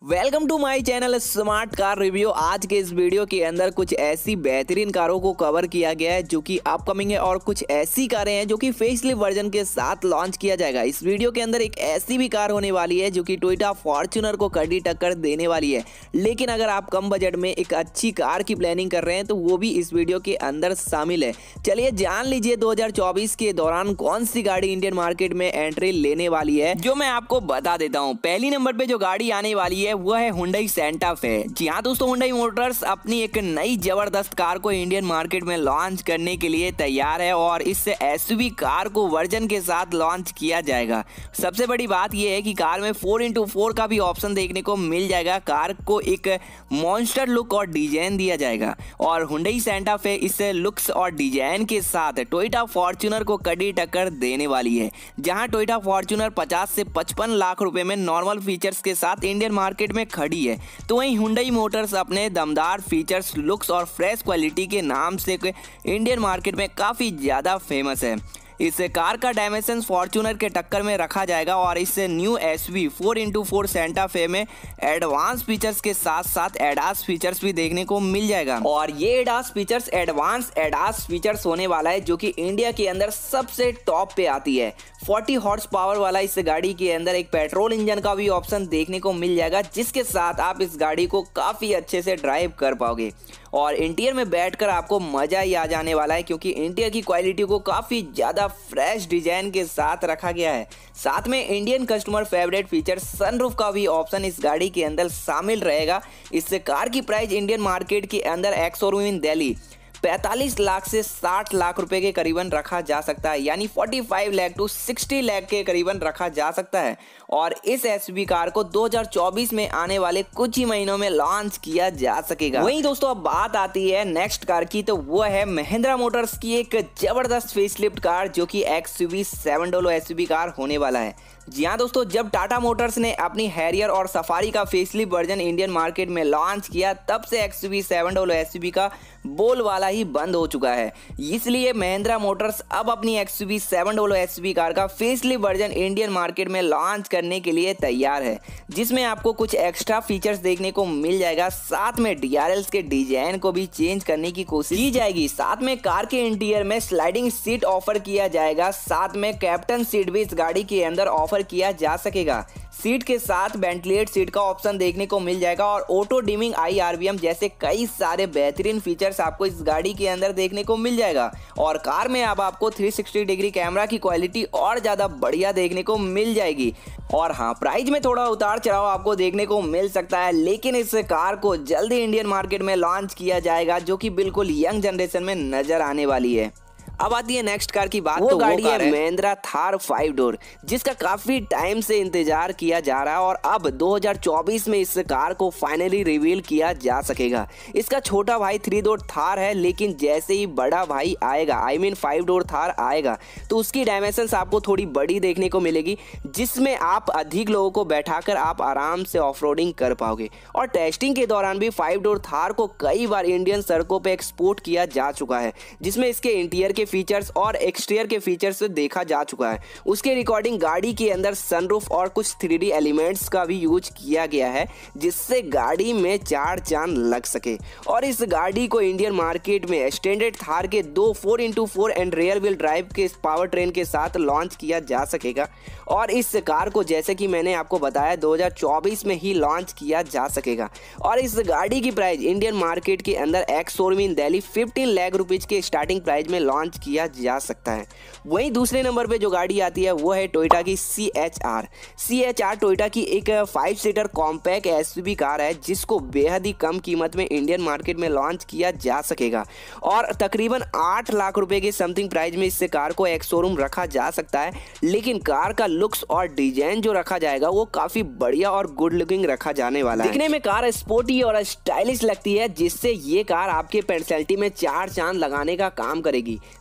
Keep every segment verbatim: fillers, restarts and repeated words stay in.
Welcome to my channel smart car review. आज के इस वीडियो के अंदर कुछ ऐसी बेहतरीन कारों को कवर किया गया है जो कि अपकमिंग है और कुछ ऐसी कारें हैं जो कि फेसलिफ्ट वर्जन के साथ लॉन्च किया जाएगा। इस वीडियो के अंदर एक ऐसी भी कार होने वाली है जो कि टोयोटा फॉर्च्यूनर को कड़ी टक्कर देने वाली है। लेकिन अगर आप कम बजट में एक अच्छी कार की प्लानिंग कर रहे हैं तो वो भी इस वीडियो के अंदर शामिल है। चलिए जान लीजिए दो हज़ार चौबीस के दौरान कौन सी गाड़ी इंडियन मार्केट में एंट्री लेने वाली है, जो मैं आपको बता देता हूँ। पहली नंबर पे जो गाड़ी आने वाली है वो है हुंडई सैंटा फे। जी हाँ दोस्तों, हुंडई मोटर्स अपनी एक नई जबरदस्त कार को इंडियन मार्केट में लॉन्च करने के लिए तैयार है और इस एसयूवी कार को वर्जन के साथ लॉन्च किया जाएगा। सबसे बड़ी बात यह है कि कार में फोर इंटू फोर का भी ऑप्शन देखने को मिल जाएगा। कार को एक मॉन्स्टर लुक और डिजाइन दिया जाएगा और हुंडई सैंटा फे इस लुक्स और डिजाइन के साथ टोयोटा फॉर्च्यूनर को कड़ी टक्कर देने वाली है। जहां टोयोटा फॉर्च्यूनर पचास से पचपन लाख रुपए में नॉर्मल फीचर्स के साथ इंडियन मार्केट में खड़ी है, तो वहीं हुंडई मोटर्स अपने दमदार फीचर्स, लुक्स और फ्रेश क्वालिटी के नाम से इंडियन मार्केट में काफी ज्यादा फेमस है। इस कार का डायमेंशन फॉर्च्यूनर के टक्कर में रखा जाएगा और इस new SUV four into four Santa Fe में एडवांस फीचर्स के साथ साथ एडास फीचर्स भी देखने को मिल जाएगा। और ये ADAS features advance ADAS features होने वाला है जो कि इंडिया के अंदर सबसे टॉप पे आती है। चालीस हॉर्स पावर वाला इस गाड़ी के अंदर एक पेट्रोल इंजन का भी ऑप्शन देखने को मिल जाएगा, जिसके साथ आप इस गाड़ी को काफी अच्छे से ड्राइव कर पाओगे और इंटीरियर में बैठकर आपको मजा ही आ जाने वाला है, क्योंकि इंटीरियर की क्वालिटी को काफी ज्यादा फ्रेश डिजाइन के साथ रखा गया है। साथ में Indian customer favourite feature sunroof का भी ऑप्शन इस गाड़ी के अंदर शामिल रहेगा। इस कार की प्राइस इंडियन मार्केट के अंदर एक्स शोरूम इन दिल्ली पैंतालीस लाख से साठ लाख रुपए के करीबन रखा जा सकता है, यानी पैंतालीस लाख टू साठ लाख के करीबन रखा जा सकता है। और इस एसयूवी कार को दो हज़ार चौबीस में आने वाले कुछ ही महीनों में लॉन्च किया जा सकेगा। वहीं दोस्तों अब बात आती है नेक्स्ट कार की, तो वो है महिंद्रा मोटर्स की एक जबरदस्त फेसलिफ्ट कार जो कि XUV seven double O SUV car होने वाला है। जी हाँ दोस्तों, जब टाटा मोटर्स ने अपनी हैरियर और सफारी का फेसलिफ्ट वर्जन इंडियन मार्केट में लॉन्च किया, तब से XUV seven double O SUV का बोलवाला ही बंद हो चुका है। इसलिए महिंद्रा मोटर्स अब अपनी XUV seven double O SUV car का फेसलिफ्ट वर्जन इंडियन मार्केट में लॉन्च करने के लिए तैयार है, जिसमें आपको कुछ एक्स्ट्रा फीचर्स देखने को मिल जाएगा। साथ में डीआरएल्स के डिजाइन को भी चेंज करने की कोशिश की जाएगी। साथ में कार के इंटीरियर में स्लाइडिंग सीट ऑफर किया जाएगा। साथ में कैप्टन सीट भी इस गाड़ी के अंदर ऑफर किया जा सकेगा। सीट के साथ वेंटिलेट सीट का ऑप्शन देखने को मिल जाएगा और ऑटो डिमिंग आई आरवीएम जैसे कई सारे बेहतरीन फीचर्स आपको इस गाड़ी के अंदर देखने को मिल जाएगा। और कार में अब आपको तीन सौ साठ डिग्री कैमरा की क्वालिटी और ज्यादा बढ़िया देखने को मिल जाएगी। और हाँ, प्राइस में थोड़ा उतार चढ़ाव आपको देखने को मिल सकता है, लेकिन इस कार को जल्दी इंडियन मार्केट में लॉन्च किया जाएगा, जो कि बिल्कुल यंग जनरेशन में नजर आने वाली है। अब आती है नेक्स्ट कार की बात, वो तो गाड़ी वो है महिंद्रा थार फाइव डोर, जिसका काफी टाइम से इंतजार किया जा रहा है और अब दो हज़ार चौबीस में इस कार को फाइनली रिवील किया जा सकेगा। इसका छोटा भाई थ्री डोर थार है, लेकिन जैसे ही बड़ा भाई आएगा, I mean five door Thar आएगा, तो उसकी डायमेंशंस आपको थोड़ी बड़ी देखने को मिलेगी, जिसमें आप अधिक लोगों को बैठाकर आप आराम से ऑफरोडिंग कर पाओगे। और टेस्टिंग के दौरान भी फाइव डोर थार को कई बार इंडियन सड़कों पर एक्सपोर्ट किया जा चुका है, जिसमें इसके इंटीरियर के फीचर्स और एक्सटीरियर के फीचर्स से देखा जा चुका है। उसके रिकॉर्डिंग गाड़ी के अंदर सनरूफ और कुछ थ्री डी एलिमेंट्स का भी यूज किया गया है, जिससे गाड़ी में चार चांद लग सके। और इस गाड़ी को इंडियन मार्केट में स्टैंडर्ड थार के दो four into four and rear wheel drive के पावर ट्रेन के साथ लॉन्च किया जा सकेगा। और इस कार को जैसे कि मैंने आपको बताया दो हज़ार चौबीस में ही लॉन्च किया जा सकेगा। और इस गाड़ी की प्राइस इंडियन मार्केट के अंदर एक्स शोरूम इन दिल्ली पंद्रह लाख रुपीज के स्टार्टिंग प्राइस में लॉन्च किया जा सकता है। वहीं दूसरे नंबर पे जो गाड़ी आती है वो है टोयोटा की C H R. C H R Toyota की एक five seater compact SUV car है, जिसको बेहद ही कम कीमत में इंडियन मार्केट में लॉन्च किया जा सकेगा और तकरीबन आठ लाख रुपए के समथिंग प्राइस में इस कार को एक शोरूम रखा जा सकता है। लेकिन कार का लुक्स और डिजाइन जो रखा जाएगा वो काफी बढ़िया और गुड लुकिंग रखा जाने वाला है। दिखने में कार स्पोर्टी और स्टाइलिश लगती है, जिससे ये कार आपके पर्सनैलिटी में चार चांद लगाने का काम करेगी।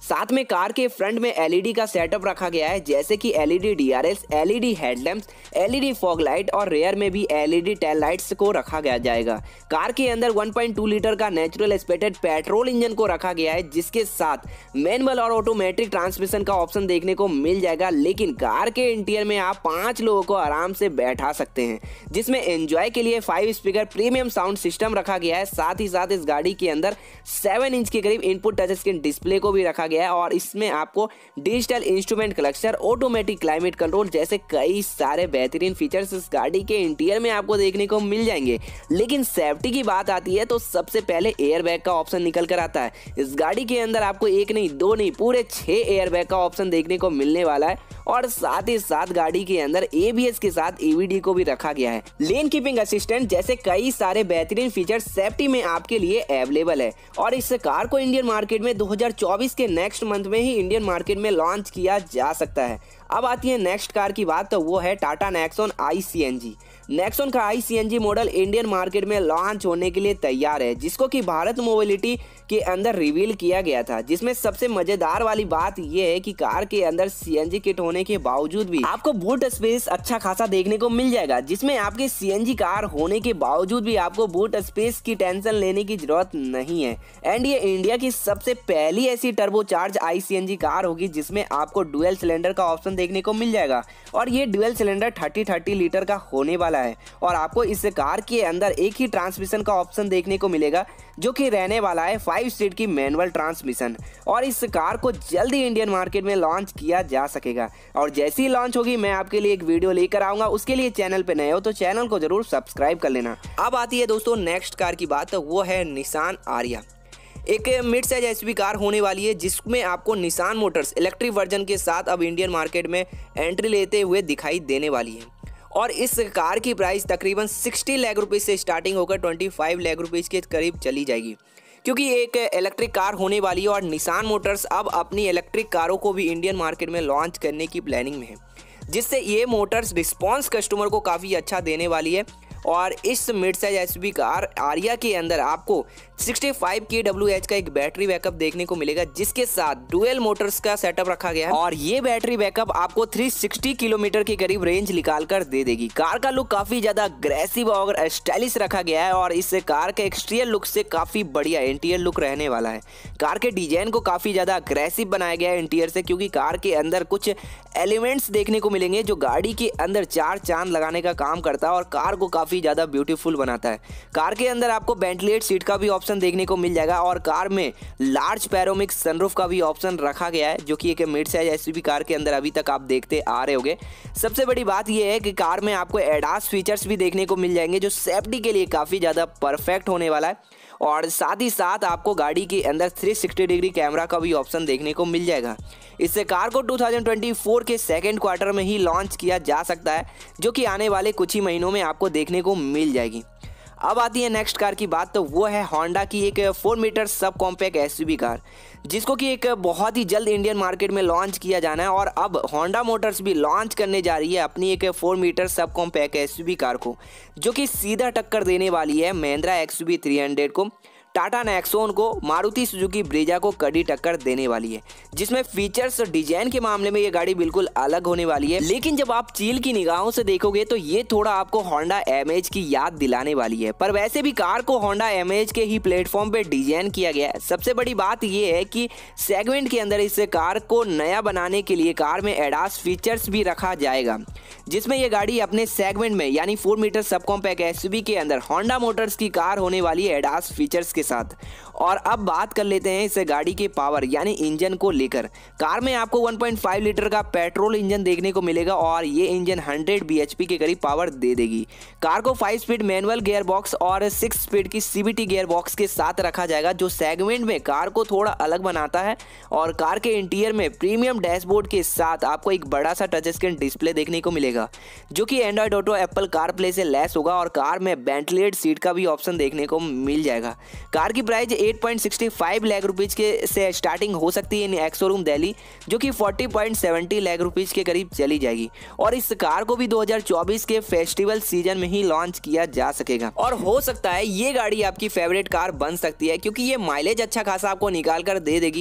साथ में कार के फ्रंट में एलईडी का सेटअप रखा गया है, जैसे कि LED DRLs, LED headlamps, LED fog light और रेयर में भी एलईडी टेल लाइट्स को रखा गया जाएगा। कार के अंदर वन पॉइंट टू लीटर का नेचुरल एस्पेक्टेड पेट्रोल इंजन को रखा गया है, जिसके साथ मैनुअल और ऑटोमेटिक ट्रांसमिशन का ऑप्शन देखने को मिल जाएगा। लेकिन कार के इंटीरियर में आप पांच लोगों को आराम से बैठा सकते हैं, जिसमें एंजॉय के लिए five speaker premium sound system रखा गया है। साथ ही साथ इस गाड़ी के अंदर सेवन इंच के करीब इनपुट टच स्क्रीन डिस्प्ले को भी रखा गया है और इसमें आपको digital instrument cluster, automatic climate control जैसे कई सारे बेहतरीन फीचर्स इस गाड़ी के इंटीरियर में आपको देखने को मिल जाएंगे। लेकिन सेफ्टी की बात आती है तो सबसे पहले एयरबैग का ऑप्शन निकल कर आता है। इस गाड़ी के अंदर आपको एक नहीं दो नहीं पूरे छह एयरबैग का ऑप्शन देखने को मिलने वाला है और साथ ही साथ गाड़ी के अंदर एबीएस के साथ ईवीडी को भी रखा गया है। लेन कीपिंग असिस्टेंट जैसे कई सारे बेहतरीन फीचर सेफ्टी में आपके लिए अवेलेबल है और इस कार को इंडियन मार्केट में दो हज़ार चौबीस के नेक्स्ट मंथ में ही इंडियन मार्केट में लॉन्च किया जा सकता है। अब आती है नेक्स्ट कार की बात, तो वो है Tata Nexon I C N G. Nexon का I C N G model Indian market में लॉन्च होने के लिए तैयार है, जिसको कि भारत मोबिलिटी के अंदर रिवील किया गया था। जिसमें सबसे मजेदार वाली बात यह है कि कार के अंदर सीएनजी किट होने के बावजूद भी आपको बूट स्पेस अच्छा खासा देखने को मिल जाएगा, जिसमें आपके सीएनजी कार होने के बावजूद भी आपको बूट स्पेस की टेंशन लेने की जरूरत नहीं है। एंड ये इंडिया की सबसे पहली ऐसी turbocharge I C N G car होगी जिसमें आपको डुअल सिलेंडर का ऑप्शन देखने को मिल जाएगा और ये डुअल सिलेंडर तीस तीस लीटर का होने वाला है और आपको इस कार के अंदर एक ही ट्रांसमिशन का ऑप्शन देखने को मिलेगा, जो कि रहने वाला है फाइव स्पीड की मैनुअल ट्रांसमिशन और इस कार को जल्दी इंडियन मार्केट में लॉन्च किया जा सकेगा और जैसी ही लॉन्च होगी मैं आपके लिए एक वीडियो लेकर आऊंगा। उसके लिए चैनल पे नए हो तो चैनल को जरूर सब्सक्राइब कर लेना। अब आती है दोस्तों नेक्स्ट कार की बात, तो वो है निसान आरिया। एक मिड साइज एसयूवी कार होने वाली है जिसमें आपको निसान मोटर्स इलेक्ट्रिक वर्जन के साथ अब इंडियन मार्केट में एंट्री लेते हुए दिखाई देने वाली है और इस कार की प्राइस तकरीबन साठ लाख रुपए से स्टार्टिंग होकर पच्चीस लाख रुपए के करीब चली जाएगी, क्योंकि एक इलेक्ट्रिक कार होने वाली है और निसान मोटर्स अब अपनी इलेक्ट्रिक कारों को भी इंडियन मार्केट में लॉन्च करने की प्लानिंग में है, जिससे ये मोटर्स रिस्पॉन्स कस्टमर को काफ़ी अच्छा देने वाली है। और इस मिड साइज एसयूवी कार आरिया के अंदर आपको पैंसठ के डब्ल्यू एच का एक बैटरी बैकअप देखने को मिलेगा, जिसके साथ डुअल मोटर्स का सेटअप रखा गया है और ये बैटरी बैकअप आपको तीन सौ साठ किलोमीटर के करीब रेंज निकाल कर दे देगी। कार का लुक काफी ज्यादा अग्रेसिव और स्टाइलिश रखा गया है और इस कार के एक्सटीरियर लुक से काफी बढ़िया इंटीरियर लुक रहने वाला है। कार के डिजाइन को काफी ज्यादा अग्रेसिव बनाया गया है इंटीरियर से, क्योंकि कार के अंदर कुछ एलिमेंट्स देखने को मिलेंगे जो गाड़ी के अंदर चार चांद लगाने का काम करता है और कार को काफी ज्यादा ब्यूटीफुल बनाता है। कार के अंदर आपको वेंटिलेट सीट का भी ऑप्शन देखने को मिल जाएगा और कार में लार्ज पैनोरामिक सनरूफ का भी ऑप्शन रखा गया है, जो कि एक मिड साइज एसयूवी कार के अंदर अभी तक आप देखते आ रहे होंगे। सबसे बड़ी बात यह है कि कार में आपको एडास फीचर्स भी देखने को मिल जाएंगे, जो सेफ्टी के लिए काफी ज्यादा परफेक्ट होने वाला है और साथ ही साथ आपको गाड़ी के अंदर तीन सौ साठ डिग्री कैमरा का भी ऑप्शन देखने को मिल जाएगा। इससे कार को दो हज़ार चौबीस के सेकेंड क्वार्टर में ही लॉन्च किया जा सकता है, जो कि आने वाले कुछ ही महीनों में आपको देखने को मिल जाएगी। अब आती है नेक्स्ट कार की बात, तो वो है होंडा की एक four metre sub compact SUV car, जिसको कि एक बहुत ही जल्द इंडियन मार्केट में लॉन्च किया जाना है और अब होंडा मोटर्स भी लॉन्च करने जा रही है अपनी एक four metre sub compact SUV car को, जो कि सीधा टक्कर देने वाली है महिंद्रा एक्सयूवी थ्री हंड्रेड को, टाटा नेक्सॉन को, मारुति सुजुकी ब्रेजा को कड़ी टक्कर देने वाली है। जिसमें फीचर्स और डिजाइन के मामले में ये गाड़ी बिल्कुल अलग होने वाली है, लेकिन जब आप चील की निगाहों से देखोगे तो ये थोड़ा आपको होंडा एमएच की याद दिलाने वाली है। पर वैसे भी कार को होंडा एमएच के ही प्लेटफॉर्म पे डिजाइन किया गया है। सबसे बड़ी बात ये है कि सेगमेंट के अंदर इस कार को नया बनाने के लिए कार में एडास फीचर्स भी रखा जाएगा, जिसमें ये गाड़ी अपने सेगमेंट में यानी four metre sub compact SUV के अंदर होंडा मोटर्स की कार होने वाली है एडास फीचर्स के साथ। और अब बात कर लेते हैं इस गाड़ी के पावर यानी इंजन को लेकर। कार में आपको वन पॉइंट फाइव लीटर का पेट्रोल इंजन देखने को मिलेगा और ये इंजन हंड्रेड बीएचपी के करीब पावर दे देगी। कार को five speed manual gear box और सिक्स स्पीड की सीवीटी गियर बॉक्स के साथ रखा जाएगा, जो सेगमेंट में कार को थोड़ा अलग बनाता है। और कार के इंटीरियर में प्रीमियम डैशबोर्ड के साथ आपको एक बड़ा सा टच स्क्रीन डिस्प्ले देखने को मिलेगा, जो कि एंड्रॉइड ऑटो, एप्पल कारप्ले से लैस होगा और कार में वेंटिलेटेड सीट का भी ऑप्शन देखने को मिल जाएगा। कार की प्राइस आठ point six five lakh rupees के से स्टार्टिंग हो सकती है इन एक्स शोरूम दिल्ली, जो कि चालीस पॉइंट सात शून्य लाख रुपीज के करीब चली जाएगी। और इस कार को भी दो हज़ार चौबीस के फेस्टिवल सीजन में ही लॉन्च किया जा सकेगा और हो सकता है ये गाड़ी आपकी फेवरेट कार बन सकती है, क्योंकि ये माइलेज अच्छा खासा आपको निकाल कर दे देगी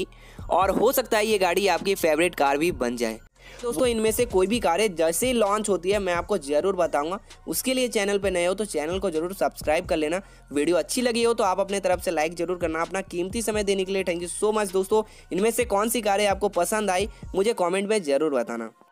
और हो सकता है ये गाड़ी आपकी फेवरेट कार भी बन जाए। दोस्तों इनमें से कोई भी कारें जैसे ही लॉन्च होती है मैं आपको जरूर बताऊंगा। उसके लिए चैनल पे नए हो तो चैनल को जरूर सब्सक्राइब कर लेना। वीडियो अच्छी लगी हो तो आप अपने तरफ से लाइक जरूर करना। अपना कीमती समय देने के लिए थैंक यू सो मच दोस्तों। इनमें से कौन सी कारें आपको पसंद आई मुझे कॉमेंट में जरूर बताना।